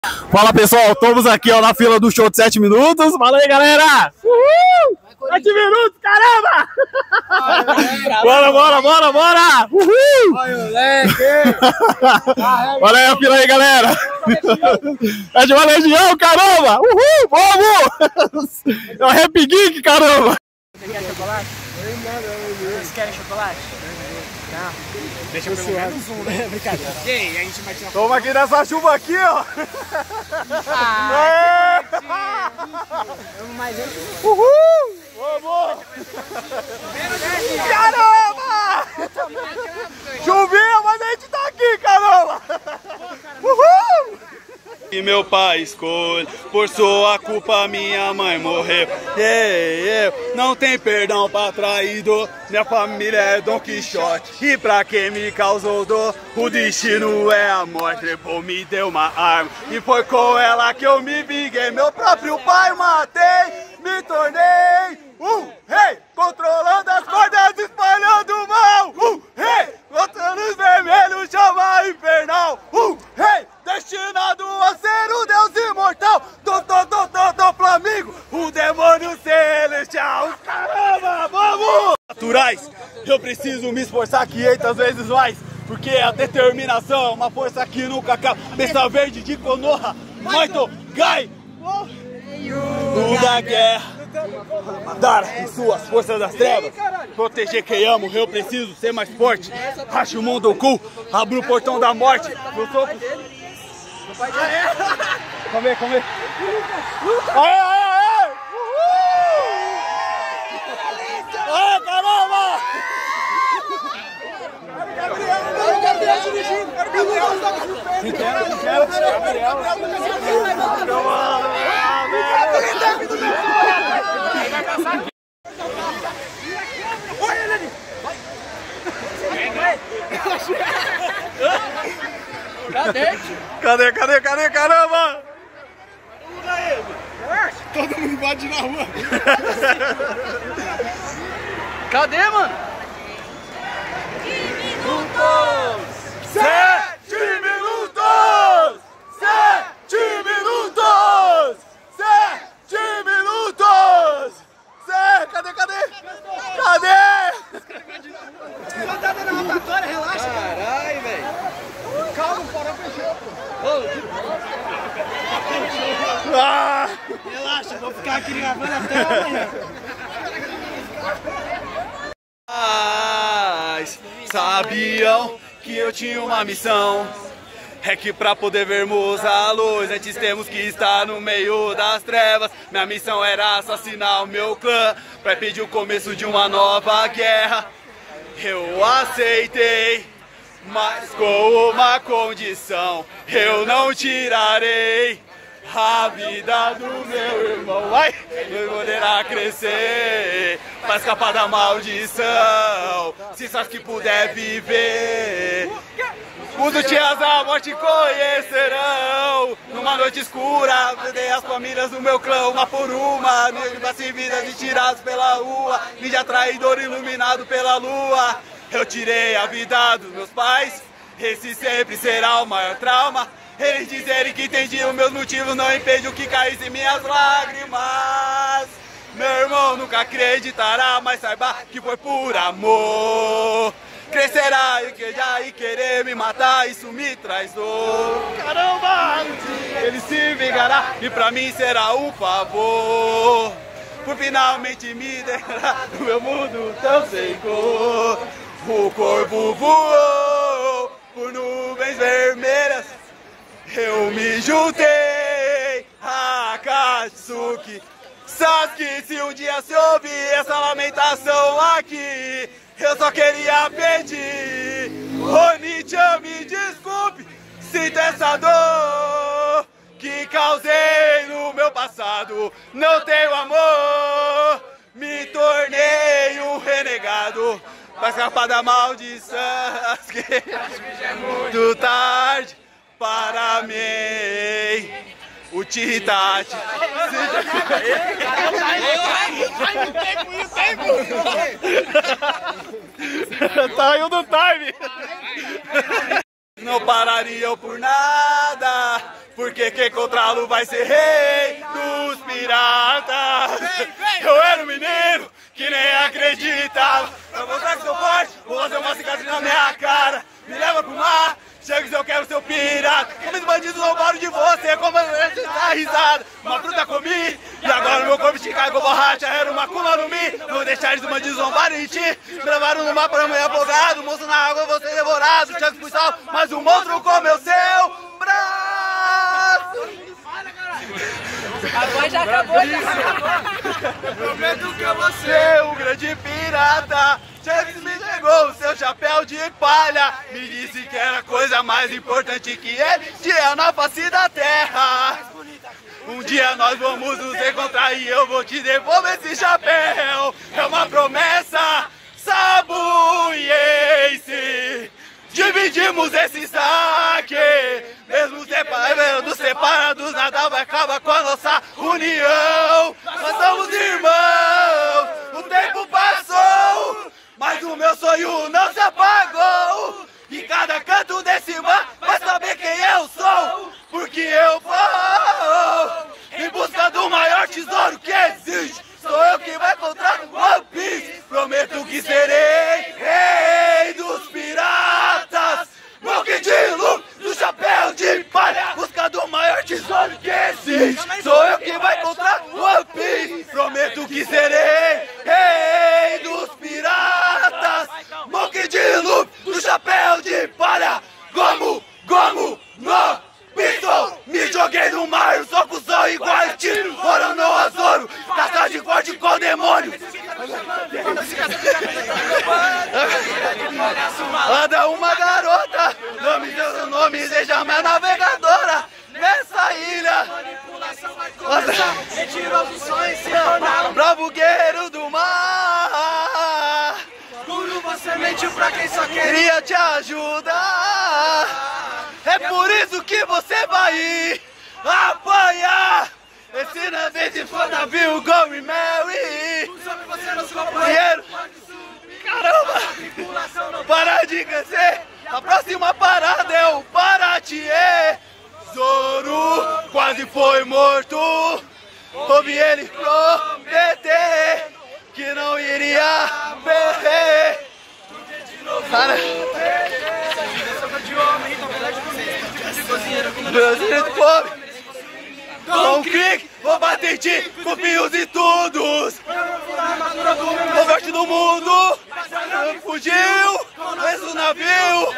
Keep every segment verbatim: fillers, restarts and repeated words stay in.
Fala pessoal, estamos aqui ó, na fila do show de sete minutos. Fala aí galera! Uhul! sete minutos, caramba! Bora, bora, bora, bora! Uhul! Olha aí a fila aí galera! É de uma legião, caramba! Uhul! Vamos! É o Rap Geek, caramba! Você quer chocolate? Vocês querem chocolate? Não. Deixa eu pelo menos um, né? Brincadeira. E aí, a gente vai tirar. Toma aqui nessa chuva aqui, ó! Ah, que bonitinho! Mais um. Uhul! Vamos! Caramba! Chovia, mas a gente tá aqui, caramba! Uhul! E meu pai escolhe, por sua culpa minha mãe morreu. Yeah, yeah. Não tem perdão pra traidor, minha família é Dom Quixote. E pra quem me causou dor, o destino é a morte. Depois me deu uma arma e foi com ela que eu me vinguei. Meu próprio pai matei, me tornei um rei, controlando as cordas, espalhando o mal. Um rei, contra os vermelhos, chama infernal. Um rei, destinado a ser o deus imortal do, do, do, do, do Flamengo, o demônio celestial. Caramba, vamos! Naturais, eu preciso me esforçar quinhentas vezes mais, porque a determinação é uma força que nunca acaba. Besta verde de Konoha, Maito, Gai, da guerra. Dar em suas forças das trevas, proteger quem amo, eu preciso ser mais forte. Racha o mundo cu, abra o portão da morte. Eu sou... Calma aí, calma aí. Aê, aê, aê! Uhul! Aê, caramba! Gabriel, Gabriel dirigindo! Quem quer? Quem quer? Gabriel! Olha ele ali! Cadê? Cadê, cadê, cadê, caramba? Todo mundo bate na rua. Cadê, mano? Minutos! Sete minutos! Sete minutos! Sete minutos! Sete... Cadê, cadê? Cadê? Só tá dando uma rotatória, relaxa. Caralho, velho. Calma, o farol fechou, pô. Ah! Relaxa, vou ficar aqui gravando até amanhã. Mas sabiam que eu tinha uma missão. É que pra poder vermos a luz, antes temos que estar no meio das trevas. Minha missão era assassinar o meu clã, pra pedir o começo de uma nova guerra. Eu aceitei, mas com uma condição: eu não tirarei a vida do meu irmão. Ai, ele poderá crescer pra escapar da maldição, se só que puder viver. Os tias da morte conhecerão. Numa noite escura, vedei as famílias do meu clã, uma por uma, negros sem vida de tirados pela rua, ninja traidor iluminado pela lua. Eu tirei a vida dos meus pais, esse sempre será o maior trauma. Eles dizerem que entendiam meus motivos, não impediu que caíssem minhas lágrimas. Meu irmão nunca acreditará, mas saiba que foi por amor. Crescerá e querer, e querer me matar, isso me traz dor. Caramba! Ele se vingará e pra mim será um favor, por finalmente me deixar no meu mundo tão sem cor. O corvo voou por nuvens vermelhas, eu me juntei a Akatsuki. Sasuke, se um dia se ouvir essa lamentação aqui, eu só queria pedir, Oni-chan, me desculpe, sinto essa dor que causei no meu passado. Não tenho amor, me tornei um renegado, pra escapar da maldição. Que é muito tarde para mim. O Titati. Saiu do time. Não parariam por nada, porque quem encontrá-lo vai ser rei dos piratas. Eu era um menino que nem acreditava. Pra mostrar que sou forte, vou fazer uma cicatriz na minha cara. Me leva pro mar, chega se eu quero ser pirata. Como os bandidos roubaram de você, como você tá risada. Uma fruta comi, e agora meu corpo te cai com borracha. Era uma cuma no mi, não vou deixar eles bandidos zombarem em ti. Me levaram no mar para amanhã afogado, monstro na água, você devorado. Chance pro sal, mas o monstro comeu seu braço. Agora já acabou, já acabou. Prometo que eu vou ser um grande pirata. Chance me entregou o seu chapéu de palha. Me disse que era a coisa mais importante que ele tinha na face da terra. Um dia nós vamos nos encontrar e eu vou te devolver esse chapéu. É uma promessa, sabuiense. Dividimos esse saque. Mesmo separados, separados, nada vai acabar com a nossa união. Nós somos irmãos, o tempo passou, mas o meu sonho não se apagou. E cada canto desse mar vai saber quem eu sou, porque eu vou em busca do maior tesouro que existe. Sou eu que vai encontrar o One Piece. Prometo que serei rei dos piratas. Monkey D. Luffy do chapéu de palha. Busca do maior tesouro que existe. Sou eu que vai encontrar o One Piece. Prometo que serei rei dos piratas. Monkey D. Luffy do chapéu de palha. Gomu, gomu, no. Pistol, me joguei no mar, eu sou cuzão igual a tiro. Fora no azoro, caça de forte com o demônio. Anda uma garota, nome seu nome, seja minha navegadora. Nessa ilha, bravo guerreiro do mar. Quando você mentiu pra quem só queria te ajudar. É por isso que você vai apanhar. Esse navio de for navio, go e Mary. Dinheiro. Caramba. Para de crescer. A próxima parada é o Paratie. Zoro quase foi morto. Ouvi ele prometer que não iria perder. Cara. Brasileiro de pobre. Com um clique, vou bater em ti com fios e tudos. O forte do mundo fugiu, mas o navio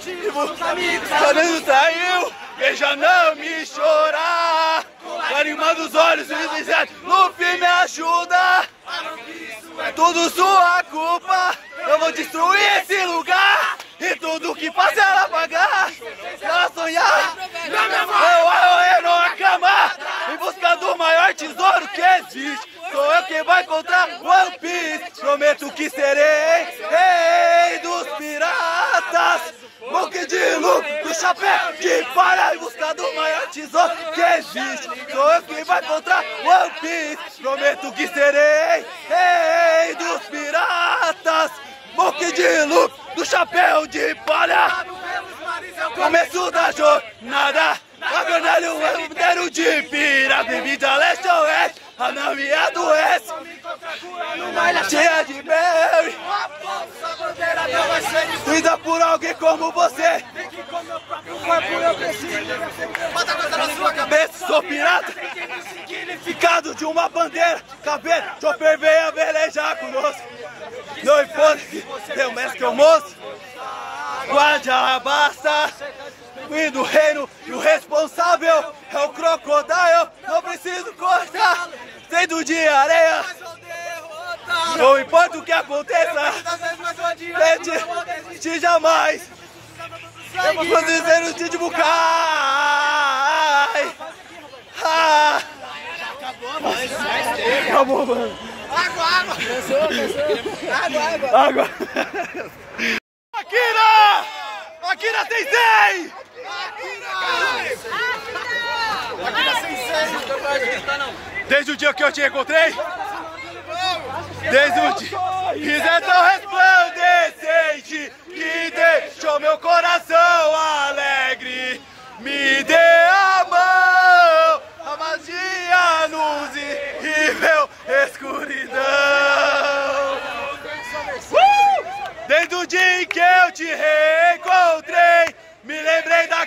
Só saiu, veja não me chorar. Animando os olhos e dizendo, Luffy me ajuda. É tudo sua culpa. Eu vou destruir esse lugar e tudo que faz ela pagar. Se ela sonhar, eu eu não acamar. Em busca do maior tesouro que existe. Sou eu quem vai encontrar One Piece. Prometo que serei rei dos piratas. Monkey D. Luffy do chapéu de palha. Em busca do maior tesouro que existe. Sou eu quem vai encontrar One Piece. Prometo que serei rei dos piratas. Monkey D. Luffy do chapéu de palha. Começo da jornada. A verdade eu quero de pirata. Bebida leste a oeste. A não me adoece. Cheia de berry. Cuida por alguém como você. Bota a coisa na sua cabeça. Sou pirata. Significado de uma bandeira. Cabelo, chopper venha velejar conosco. Não importa que tem o mestre que é o moço. Guarde a basta. Fui do reino e o responsável é o crocodile. Não preciso cortar, sendo de areia. Não importa o que aconteça, desiste jamais. Eu vou dizer o Tite Bukai. Ah. Acabou, mano. Água, água. Cansou, cansou. Água, água. Água. Akira! Akira Sensei! Desde o dia que eu te encontrei, desde o dia que é tão resplandecente, que deixou meu coração alegre, me dê a mão.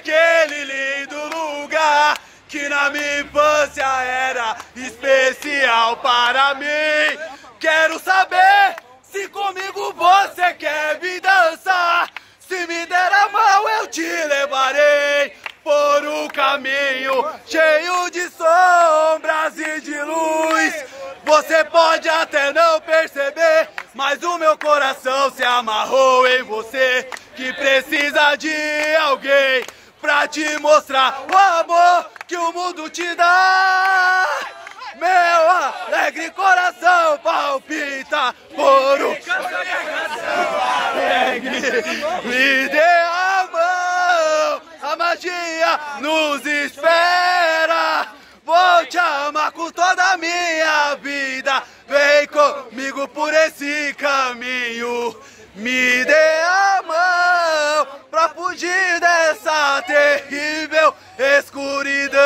naquele lindo lugar que na minha infância era especial para mim. Quero saber se comigo você quer vir dançar. Se me der a mão eu te levarei por um caminho cheio de sombras e de luz. Você pode até não perceber, mas o meu coração se amarrou em você, que precisa de alguém pra te mostrar o amor que o mundo te dá. Meu alegre coração palpita por um coração alegre. Me dê a mão, a magia nos espera. Vou te amar com toda a minha vida. Vem comigo por esse caminho. Me dê a mão pra fugir dessa terrível escuridão.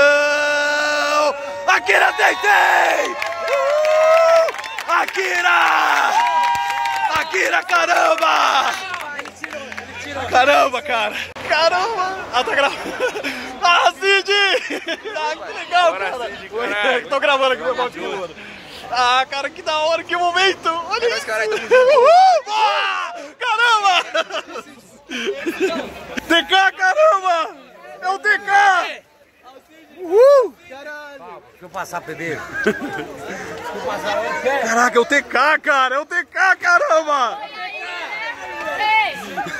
Akira Tentei! Uh! Akira! Akira, caramba! Caramba, cara! Caramba! Ah, tá gravando! Ah, Cid! Ah, que legal, cara! Tô gravando aqui, meu pau de coluna. Ah, cara, que da hora, que momento! Olha é isso! Uhul! Ah, caramba! T K, caramba! É o T K! Uhul! Deixa eu passar, Pedro. Caraca, é o T K, cara! É o T K, caramba! Ei,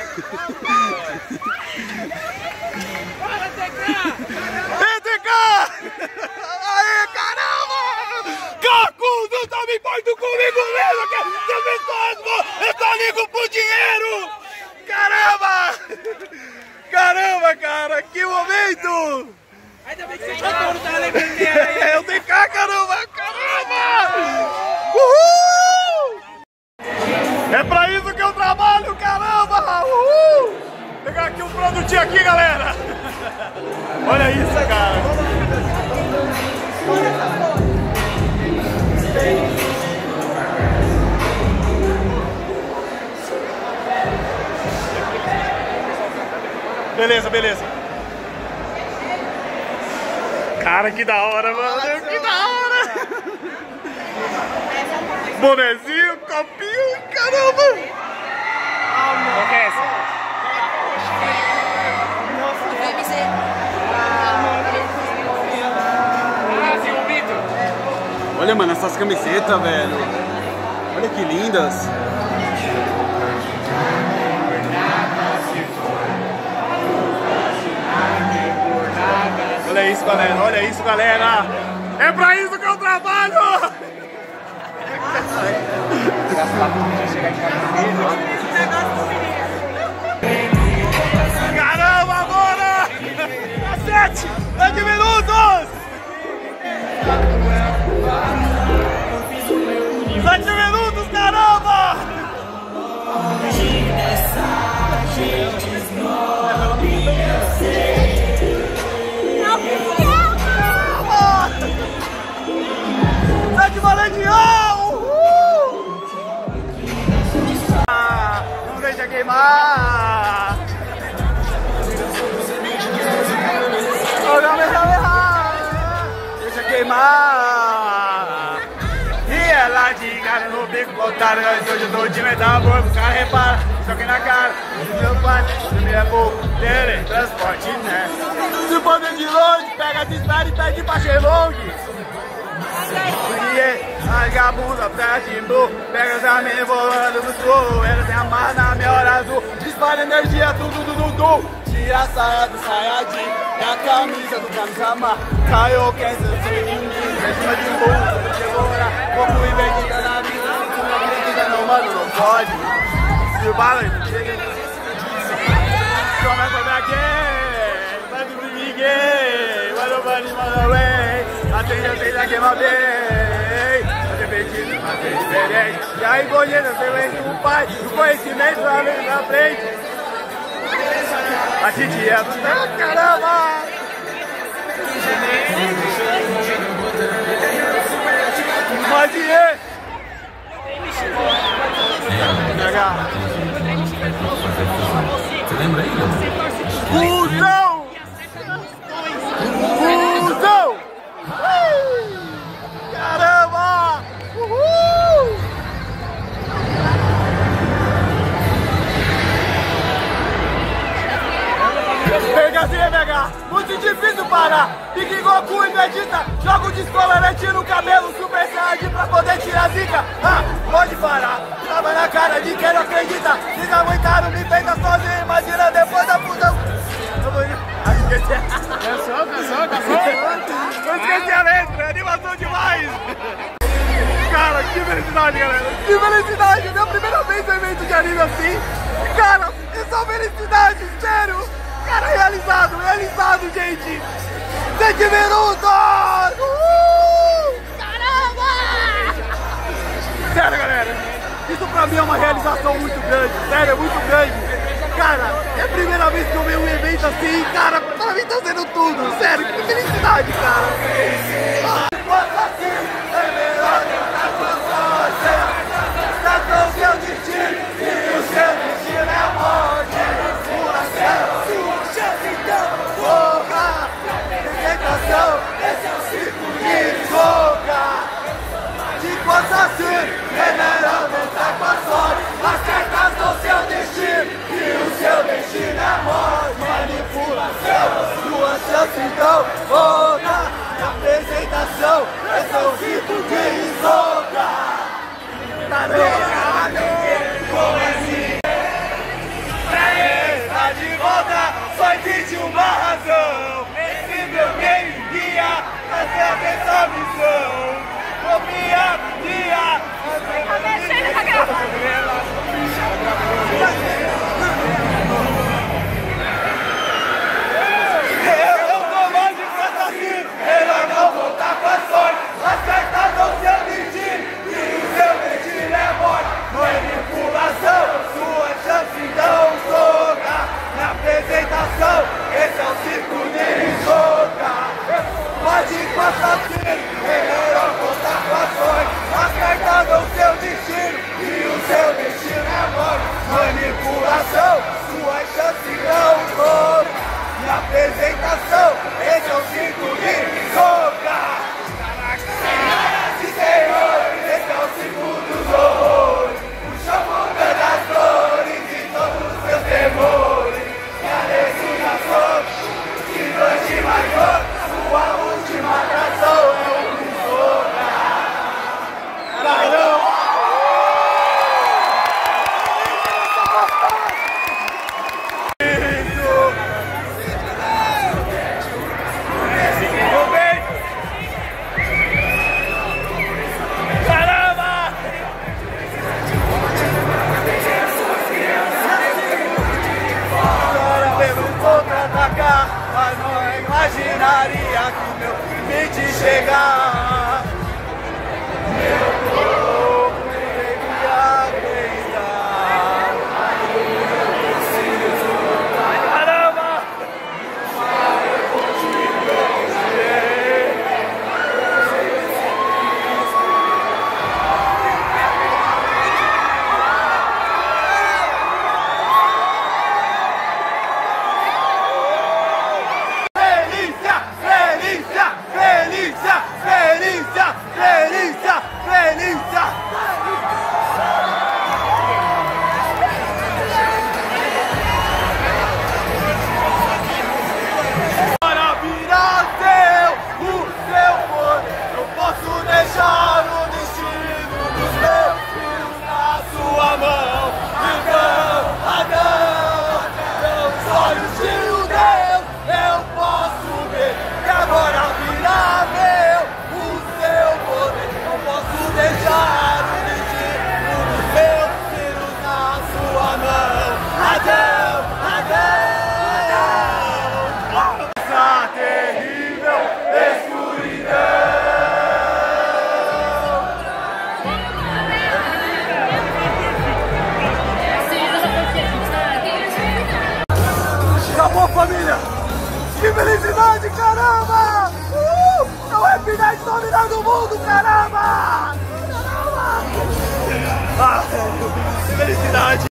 T K! Aê, caramba! Cacudo, tá me importando comigo mesmo! Que as pessoas vão... Eu só ligo pro dinheiro! Caramba! Caramba, cara! Que momento! Ainda bem que você já não tá lembrando dele aí. É o T K, caramba! Caramba! Uhul! É pra isso que eu trabalho, caramba! Uhul! Vou pegar aqui um produtinho aqui, galera! Olha isso, cara! Beleza, beleza. Cara, que da hora, mano. Que da hora. Bonezinho, copinho, caramba. Qual que é essa? Ah, sim, o Vitor. Olha, mano, essas camisetas, velho. Olha que lindas. Olha isso, galera. Olha isso, galera. É pra isso que eu trabalho. Caramba, agora! Sete! Sete minutos! Sete minutos, caramba! Sete Valedião! Uhul! Ah, não deixa queimar! Oh, não deixa errar! Deixa queimar! E ela de cara no bico, botaram nós hoje eu tô de metal, boa, o cara repara, choque na cara, meu pai, se me é pouco, teletransporte, né? Se poder de longe, pega de estrada e pede pra Xelong. Rasga a bunda pra timbu, pega os amigos voando no sul. Ela tem amarra na minha hora azul, dispara energia, tudo, tudo, tudo. Tira a saia do saiadinho, e a camisa do camisa-mar. Caiu, quer ser sem ninguém, em cima de um burro, chegou lá, pouco invertida na vida. Se não acredita não, mano, não pode. Se o bala chega, começa a dar gay, vai do ninguém, vai no money, manda away. Atende, atende, aqui é mal bem. Fazer pedido, fazer diferente. E aí, Goiânia, você vem com o pai, o conhecimento lá na frente. A titia, caramba! Pode ir! Você lembra aí? Cusão! Goku e Vegeta, jogo de escola, né? Tira o cabelo, Super Saiyajin pra poder tirar a zica. Ah, pode parar, tava na cara de quem não acredita. Vocês aguentaram, me feita sozinho, imagina depois da fusão. Cansou, cansou, cansou. Eu esqueci a letra, animação demais. Cara, que felicidade, galera. Que felicidade, minha primeira vez no evento de anime assim. Cara, é só felicidade, sério. Cara, realizado, realizado, gente. sete minutos! Uhul! Caramba! Sério, galera, isso pra mim é uma realização muito grande, sério, é muito grande. Cara, é a primeira vez que eu vejo um evento assim, cara, pra mim tá sendo tudo, sério, que felicidade, cara. É melhor tentar com você, tá com o seu destino, e o seu destino é a morte. Pula céu, sua chance então, foca, representação, esse é o ciclo de foca. De coisa assim, é melhor tentar com a sorte, acertar o seu destino, e o seu destino é a morte. Manipulação, sua chance então, foca. Apresentação, esse é o ciclo de Isoka. Como assim? Tá de volta, só existe uma razão. Esse meu game guia, essa é essa missão. Copia, guia, Tá mexendo na gravação. Melhor não voltar com a sorte, acertar o seu destino, e o seu destino é morte. Manipulação, sua chance então soca. Na apresentação, esse é o ciclo de Isoka. Pode passar assim, é melhor voltar com a sorte, acertando o seu destino, e o seu destino é morte. Manipulação, sua chance então soca. Na apresentação, esse é o ciclo de Isoka. Senhoras e senhores, esse é o ciclo dos horrores. O chamada das dores e todos os seus temores. E a ressurreição, gigante maior, sua última atração é o Isoka. Caramba! Mas não imaginaria que meu limite chegar. Meu corpo teve a acreditar. Caramba! Delícia, delícia, delícia, delícia, delícia. Para virar seu, o seu poder, eu posso deixar o destino dos meus filhos na sua mão. Então, Adão, meus olhos de um Deus, eu posso ver que agora virá meu o seu poder. Eu posso deixar o destino dos meus filhos na sua mão. Adão, Adão, essa terrível escuridão. Acabou, família! Que felicidade, caramba! Uh! É o Rap Night dominando o mundo, caramba! Caramba! Ah, que felicidade!